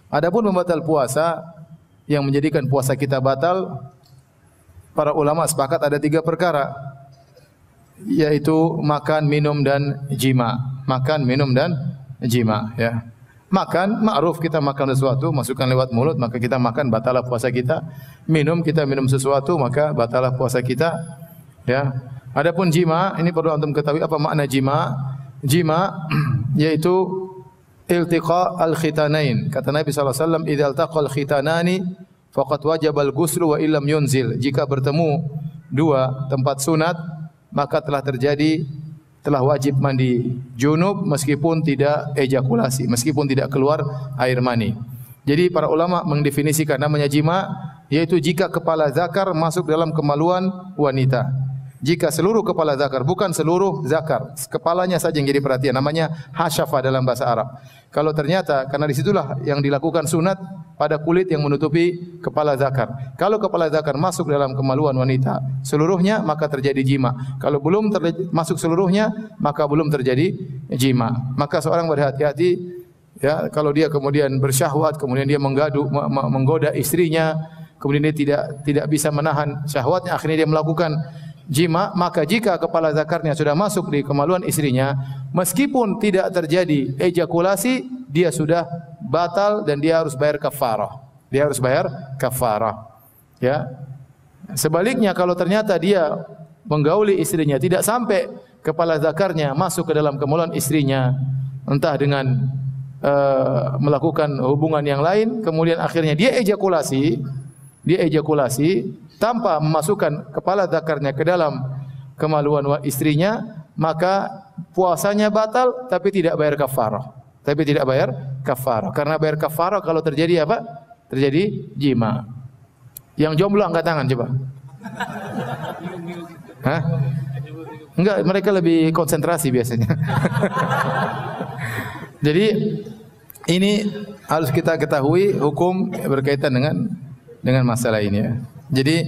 Adapun pembatal puasa yang menjadikan puasa kita batal, para ulama sepakat ada 3 perkara, yaitu makan, minum dan jima. Makan, minum dan jima, ya. Makan, ma'ruf kita makan sesuatu, masukkan lewat mulut, maka kita makan, batalah puasa kita. Minum, kita minum sesuatu, maka batalah puasa kita, ya. Adapun jima, ini perlu antum ketahui apa makna jima. Jima yaitu iltiqa al-khitanain. Kata Nabi SAW, idza iltaqal khitanani faqad wajaba al-ghuslu wa illam yunzil. Jika bertemu 2 tempat sunat, maka telah wajib mandi junub meskipun tidak ejakulasi, meskipun tidak keluar air mani. Jadi para ulama mendefinisikan namanya jima yaitu jika kepala zakar masuk dalam kemaluan wanita. Jika seluruh kepala zakar, bukan seluruh zakar, kepalanya saja yang jadi perhatian, namanya hasyafa dalam bahasa Arab. Kalau ternyata, karena disitulah yang dilakukan sunat pada kulit yang menutupi kepala zakar. Kalau kepala zakar masuk dalam kemaluan wanita seluruhnya, maka terjadi jima. Kalau belum masuk seluruhnya, maka belum terjadi jima. Maka seorang berhati-hati, ya, kalau dia kemudian bersyahwat, kemudian dia menggoda istrinya, kemudian dia tidak bisa menahan syahwatnya, akhirnya dia melakukan jima, maka jika kepala zakarnya sudah masuk di kemaluan istrinya, meskipun tidak terjadi ejakulasi, dia sudah batal dan dia harus bayar kafarah. Dia harus bayar kafarah. Ya. Sebaliknya kalau ternyata dia menggauli istrinya tidak sampai kepala zakarnya masuk ke dalam kemaluan istrinya, entah dengan melakukan hubungan yang lain, kemudian akhirnya dia ejakulasi tanpa memasukkan kepala zakarnya ke dalam kemaluan istrinya, maka puasanya batal tapi tidak bayar kafarah. Karena bayar kafarah kalau terjadi apa? Terjadi jima. Yang jomblo angkat tangan coba. Hah? Enggak, mereka lebih konsentrasi biasanya. Jadi ini harus kita ketahui hukum berkaitan dengan masalah ini, ya. Jadi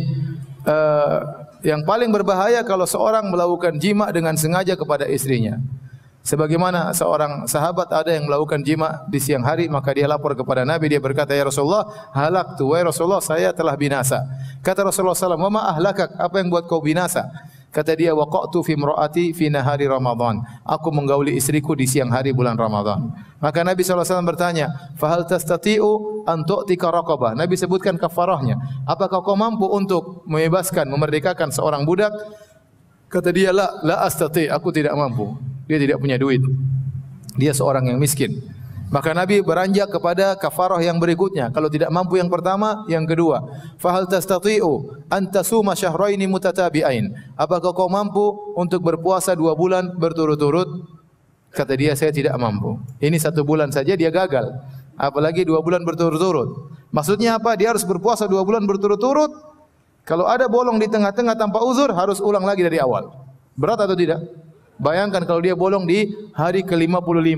yang paling berbahaya kalau seorang melakukan jima dengan sengaja kepada istrinya. Sebagaimana seorang sahabat ada yang melakukan jima di siang hari, maka dia lapor kepada Nabi, dia berkata, "Ya Rasulullah, halaktu, wahai Rasulullah, saya telah binasa." Kata Rasulullah SAW, "Wa ma ahlakak? Apa yang buat kau binasa?" Kata dia, "Waqa'tu fi imraati fi nahari Ramadan." Aku menggauli istriku di siang hari bulan Ramadan. Maka Nabi SAW bertanya, "Fahal tastati'u an tu'tika raqabah?" Nabi sebutkan kafarahnya. Apakah kau mampu untuk membebaskan, memerdekakan seorang budak? Kata dia, la astati', aku tidak mampu. Dia tidak punya duit. Dia seorang yang miskin. Maka Nabi beranjak kepada kafarah yang berikutnya. Kalau tidak mampu yang pertama, yang kedua. Fahal tastati'u an tasuma syahraini mutatabi'ain. Apakah kau mampu untuk berpuasa 2 bulan berturut-turut? Kata dia, saya tidak mampu. Ini 1 bulan saja dia gagal. Apalagi 2 bulan berturut-turut. Maksudnya apa? Dia harus berpuasa 2 bulan berturut-turut. Kalau ada bolong di tengah-tengah tanpa uzur, harus ulang lagi dari awal. Berat atau tidak? Bayangkan kalau dia bolong di hari ke-55.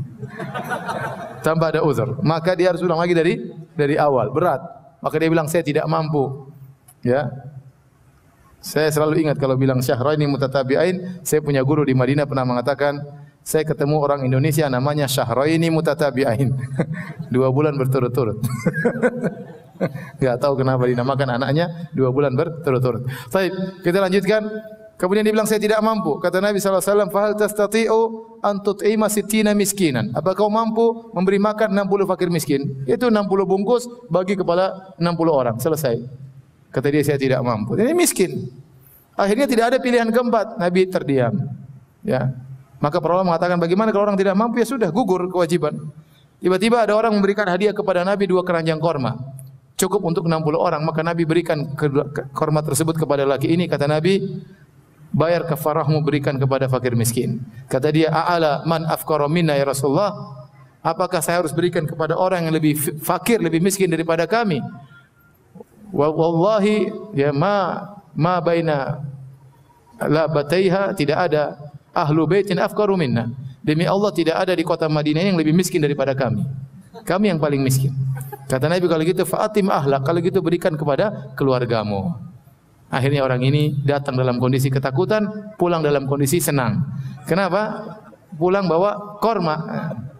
Tanpa ada uzur, maka dia harus ulang lagi dari awal. Berat. Maka dia bilang, saya tidak mampu. Ya. Saya selalu ingat kalau bilang syahraini mutatabi'ain, saya punya guru di Madinah pernah mengatakan, saya ketemu orang Indonesia namanya syahraini mutatabi'ain. 2 bulan berturut-turut. Enggak tahu kenapa dinamakan anaknya 2 bulan berturut-turut. Baik, kita lanjutkan. Kemudian dia bilang, saya tidak mampu. Kata Nabi SAW, "Fahal tastati'u an tut'ima sittina miskinan?" Apa kau mampu memberi makan 60 fakir miskin? Itu 60 bungkus bagi kepala 60 orang. Selesai. Kata dia, saya tidak mampu. Ini miskin. Akhirnya tidak ada pilihan keempat. Nabi terdiam. Ya. Maka para ulama mengatakan, bagaimana kalau orang tidak mampu? Ya sudah, gugur kewajiban. Tiba-tiba ada orang memberikan hadiah kepada Nabi 2 keranjang korma. Cukup untuk 60 orang. Maka Nabi berikan korma tersebut kepada laki ini. Kata Nabi, bayar kafarahmu, berikan kepada fakir miskin. Kata dia, "A'ala man afqara minna ya Rasulullah?" Apakah saya harus berikan kepada orang yang lebih fakir, lebih miskin daripada kami? Wallahi ya ma baina labataiha, tidak ada ahlu baitin afqaru minna. Demi Allah tidak ada di kota Madinah yang lebih miskin daripada kami. Kami yang paling miskin. Kata Nabi, kalau gitu fa'atim ahlak, kalau gitu berikan kepada keluargamu. Akhirnya orang ini datang dalam kondisi ketakutan, pulang dalam kondisi senang. Kenapa? Pulang bawa korma.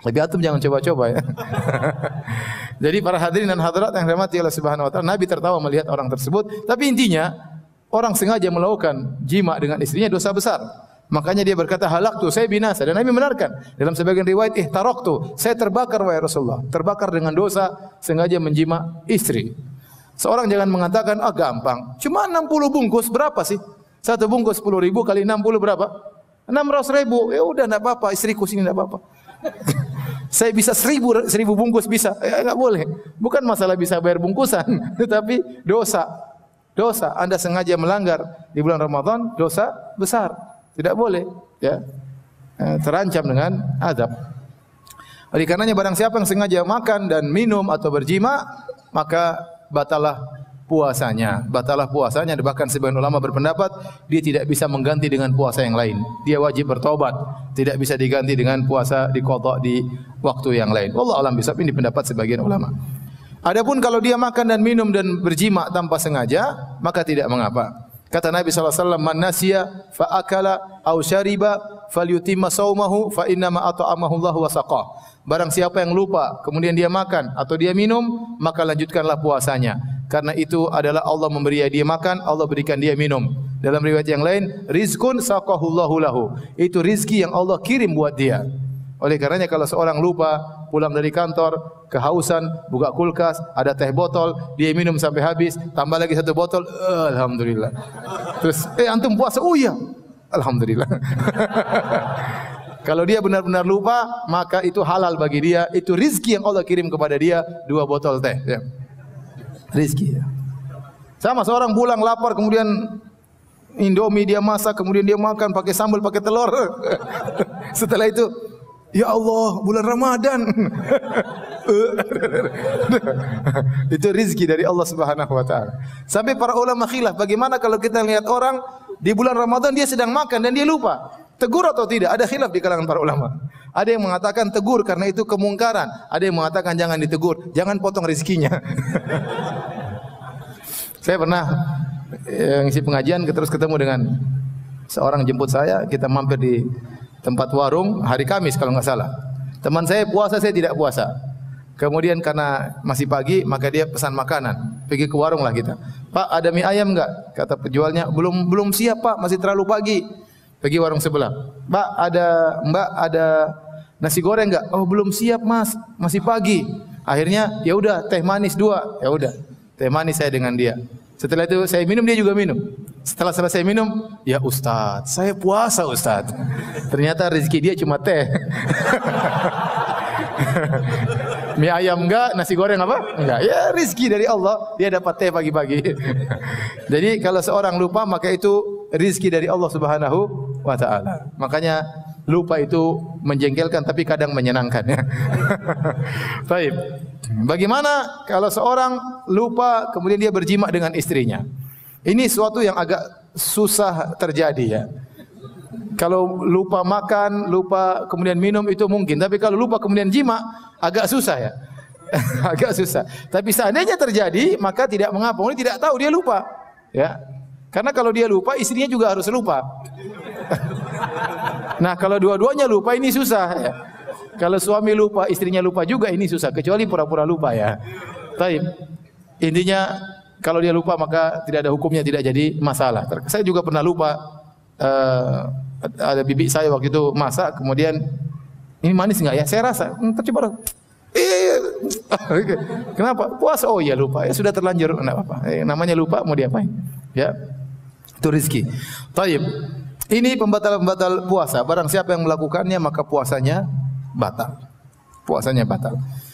Tapi antum jangan coba-coba ya. Jadi para hadirin dan hadirat yang dirahmati Allah Subhanahu wa taala, Nabi tertawa melihat orang tersebut, tapi intinya orang sengaja melakukan jima dengan istrinya dosa besar. Makanya dia berkata, halaktu, saya binasa. Dan Nabi benarkan. Dalam sebagian riwayat, ihtaraktu, saya terbakar wahai Rasulullah. Terbakar dengan dosa sengaja menjima istri. Seorang jangan mengatakan, gampang. Cuma 60 bungkus, berapa sih? Satu bungkus 10.000 kali 60 berapa? 600.000. Ya udah, enggak apa-apa, istriku sini enggak apa-apa. Saya bisa 1000 bungkus bisa. Enggak boleh. Bukan masalah bisa bayar bungkusan, tetapi dosa. Dosa. Anda sengaja melanggar di bulan Ramadan, dosa besar. Tidak boleh, ya. Terancam dengan azab. Oleh karenanya barang siapa yang sengaja makan dan minum atau berjima, maka batalah puasanya. Batalah puasanya. Bahkan sebagian ulama berpendapat dia tidak bisa mengganti dengan puasa yang lain. Dia wajib bertobat. Tidak bisa diganti dengan puasa diqadha di waktu yang lain. Wallahu a'lam bishawab. Ini pendapat sebagian ulama. Adapun kalau dia makan dan minum dan berjima tanpa sengaja, maka tidak mengapa. Kata Nabi SAW, man nasiya fa akala aw syariba falyutimma saumahu fa inna ma at'amahu Allah wa saqah. Barang siapa yang lupa kemudian dia makan atau dia minum, maka lanjutkanlah puasanya. Karena itu adalah Allah memberi dia makan, Allah berikan dia minum. Dalam riwayat yang lain, rizqun saqahullahu lahu. Itu rizki yang Allah kirim buat dia. Oleh karenanya kalau seorang lupa pulang dari kantor, kehausan, buka kulkas, ada teh botol, dia minum sampai habis, tambah lagi satu botol, alhamdulillah. Terus, antum puasa? Oh iya, alhamdulillah. Kalau dia benar-benar lupa, maka itu halal bagi dia, itu rizki yang Allah kirim kepada dia, 2 botol teh. Ya. Rizki. Ya. Sama seorang pulang lapar, kemudian Indomie dia masak, kemudian dia makan pakai sambal, pakai telur. Setelah itu, ya Allah, bulan Ramadan. Itu rizki dari Allah Subhanahu wa taala. Sampai para ulama khilaf, bagaimana kalau kita lihat orang di bulan Ramadan dia sedang makan dan dia lupa? Tegur atau tidak? Ada khilaf di kalangan para ulama. Ada yang mengatakan tegur karena itu kemungkaran. Ada yang mengatakan jangan ditegur, jangan potong rezekinya. Saya pernah ngisi pengajian terus ketemu dengan seorang jemput saya, kita mampir di tempat warung hari Kamis kalau enggak salah. Teman saya puasa, saya tidak puasa. Kemudian karena masih pagi, maka dia pesan makanan. Pergi ke warung lah kita. Pak, ada mie ayam enggak? Kata penjualnya, belum siap Pak, masih terlalu pagi. Pergi warung sebelah. Mbak, ada nasi goreng enggak? Oh, belum siap Mas, masih pagi. Akhirnya, ya udah teh manis 2. Ya udah, teh manis saya dengan dia. Setelah itu saya minum, dia juga minum. Setelah selesai minum, ya Ustaz, saya puasa Ustaz. Ternyata rezeki dia cuma teh. Mie ayam enggak, nasi goreng apa? Enggak. Ya rezeki dari Allah, dia dapat teh pagi-pagi. Jadi kalau seorang lupa, maka itu rezeki dari Allah Subhanahu wa taala. Makanya lupa itu menjengkelkan tapi kadang menyenangkan ya. Baik. Bagaimana kalau seorang lupa kemudian dia berjima dengan istrinya? Ini suatu yang agak susah terjadi ya. Kalau lupa makan, lupa kemudian minum itu mungkin, tapi kalau lupa kemudian jima agak susah ya. Agak susah. Tapi seandainya terjadi, maka tidak mengapa. Ini tidak tahu dia lupa. Ya. Karena kalau dia lupa, istrinya juga harus lupa. Nah, kalau dua-duanya lupa ini susah ya. Kalau suami lupa, istrinya lupa juga ini susah, kecuali pura-pura lupa ya. Baik. Intinya kalau dia lupa maka tidak ada hukumnya, tidak jadi masalah. Saya juga pernah lupa, ada bibi saya waktu itu masak, kemudian ini manis enggak ya? Saya rasa, coba. Kenapa? Puasa. Oh iya lupa. Ya sudah terlanjur, enggak apa-apa. Namanya lupa mau diapain? Ya. Itu rezeki. Baik. Ini pembatal-pembatal puasa. Barang siapa yang melakukannya maka puasanya batal. Puasanya batal.